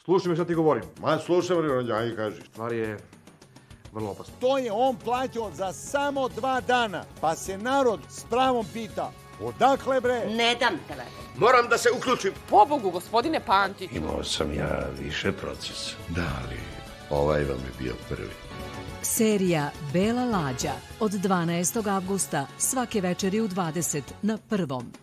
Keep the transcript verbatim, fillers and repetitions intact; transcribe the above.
Slušaj me šta ti govorim. Ma slušam, ajde kaži. Stvar je vrlo opasno. To je on plaćao za samo dva dana, pa se narod s pravom pita, odakle bre? Ne dam telefon. Moram da se uključim. Pobogu, gospodine Pantiću. Imao sam ja više procesa. Da, ali ovaj vam je bio prvi. Serija Bela lađa od dvanaestog avgusta svake večeri u dvadeset na Prvom.